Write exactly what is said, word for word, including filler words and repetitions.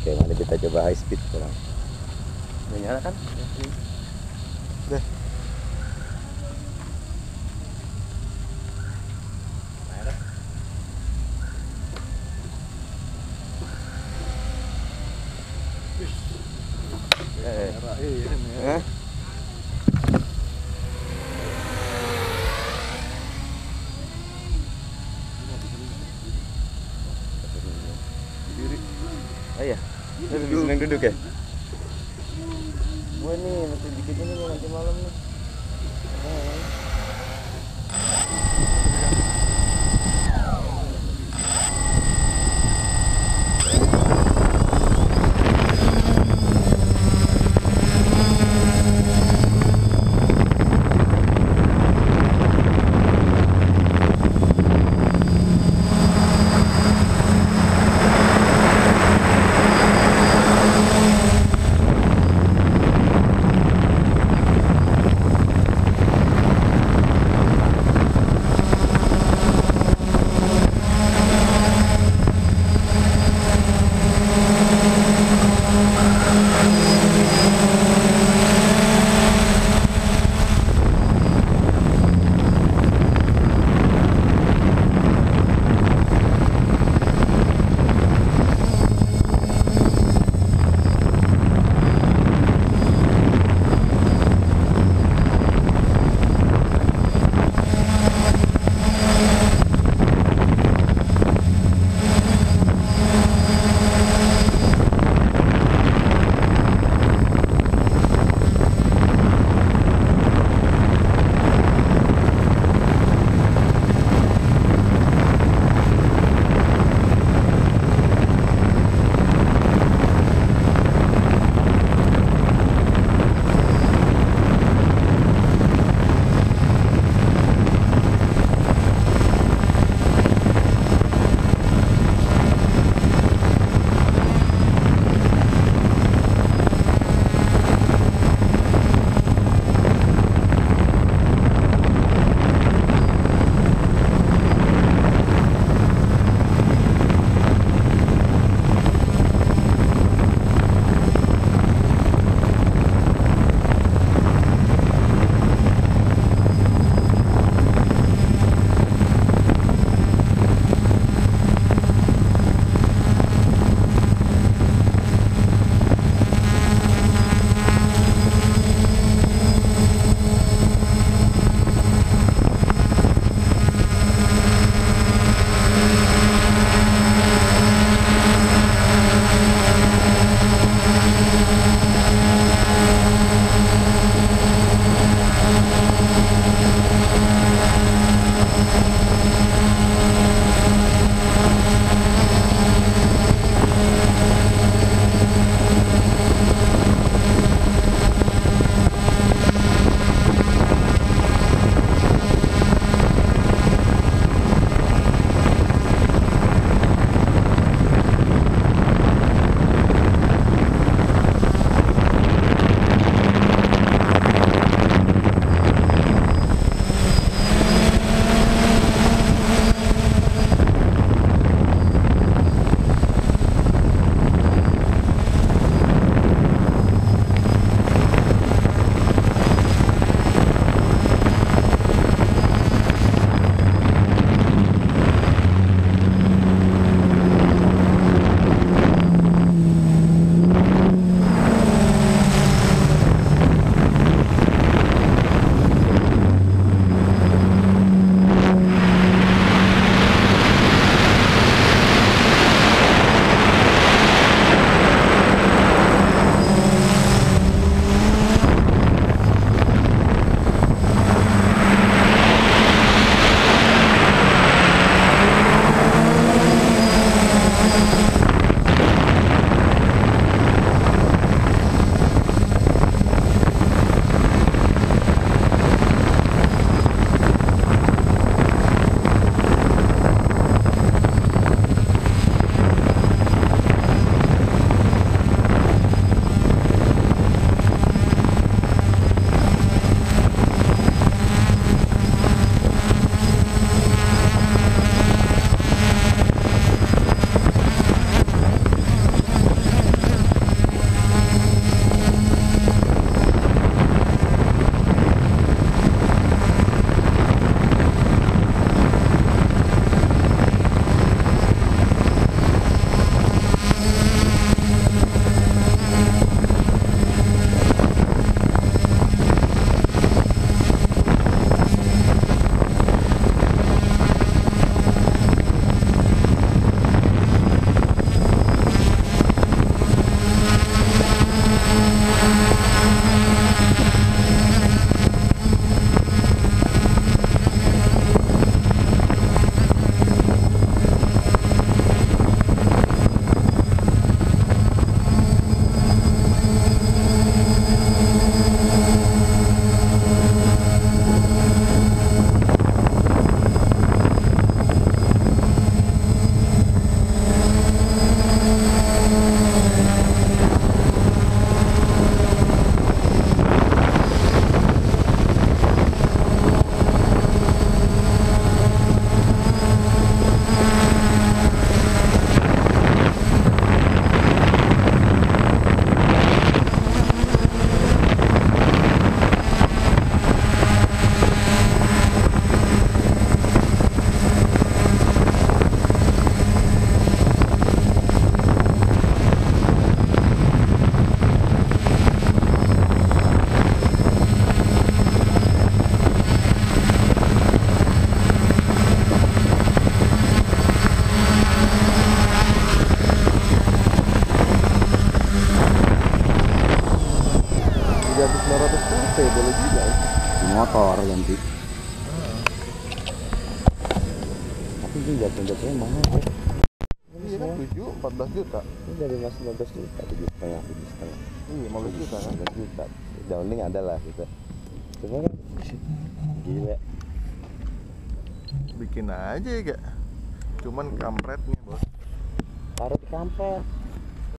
Oke, mari kita coba high speed sekarang. Udah nyala kan? Udah. Eh. Eh. Oh iya, duduk. Senang duduk ya? Wah nih, masih dikit ini nih nanti malam nih. ganti sembilan ratus cc boleh juga ya. Di motor ganti. Tapi ini jatuh-jatuhnya mahal ya. Iya kan tujuh, empat belas juta. Ini dari mas lima belas juta, tujuh setengah, tujuh setengah. Iya, lima belas juta kan? lima belas juta. Downing ada lah gitu. Coba kan? Gila. Bikin aja ya gak? Cuman kampretnya bos. Taruh di kampret.